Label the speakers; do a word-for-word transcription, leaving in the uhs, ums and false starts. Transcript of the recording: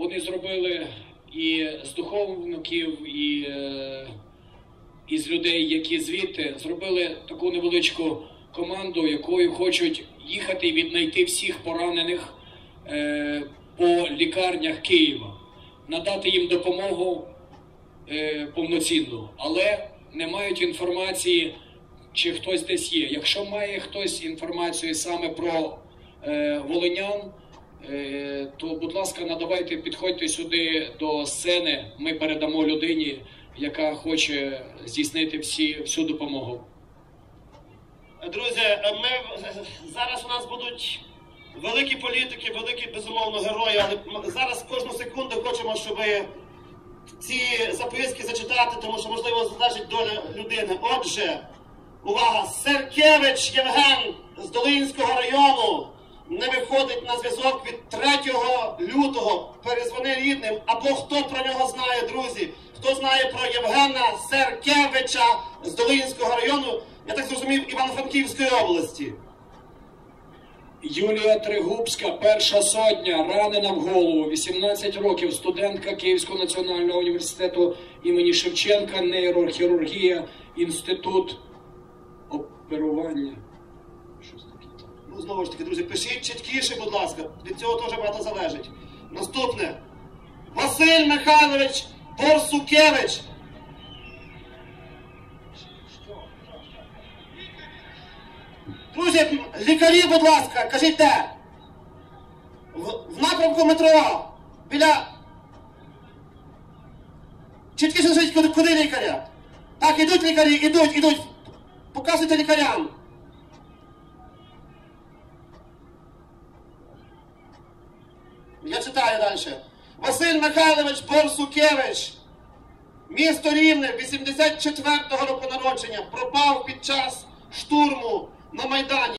Speaker 1: вони зробили і з духовників, і, і з людей, які звідти, зробили таку невеличку команду, якою хочуть їхати і віднайти всіх поранених е, по лікарнях Києва, надати їм допомогу е, повноцінну, але не мають інформації, чи хтось десь є. Якщо має хтось інформацію саме про е, волинян, е, то, будь ласка, надавайте, підходьте сюди до сцени, ми передамо людині, яка хоче здійснити всі, всю допомогу.
Speaker 2: Друзі, ми, зараз у нас будуть великі політики, великі, безумовно, герої, але зараз кожну секунду хочемо, щоб ці записки зачитати, тому що, можливо, залежить доля людини. Отже, увага, Серкевич Євген з Долинського району не виходить на зв'язок від третього лютого. Перезвони рідним, або хто про нього знає, друзі, хто знає про Євгена Серкевича з Долинського району, я так зрозумів, Івано-Франківської області.
Speaker 1: Юлія Тригубська, перша сотня, ранена в голову, вісімнадцять років, студентка Київського національного університету імені Шевченка, нейрохірургія, інститут оперування. Щось таке.
Speaker 2: Ну, знову ж таки, друзі, пишіть чіткіше, будь ласка, від цього теж багато залежить. Наступне. Василь Михайлович Борсукевич. Друзі, лікарі, будь ласка, кажіть де? В, в напрямку метро, біля... Чіткіше скажіть, куди, куди лікаря? Так, ідуть лікарі, ідуть, ідуть. Показуйте лікарям. Я читаю далі. Василь Михайлович Борсукевич, місто Рівне, вісімдесят четвертого року народження, пропав під час штурму на Майдані.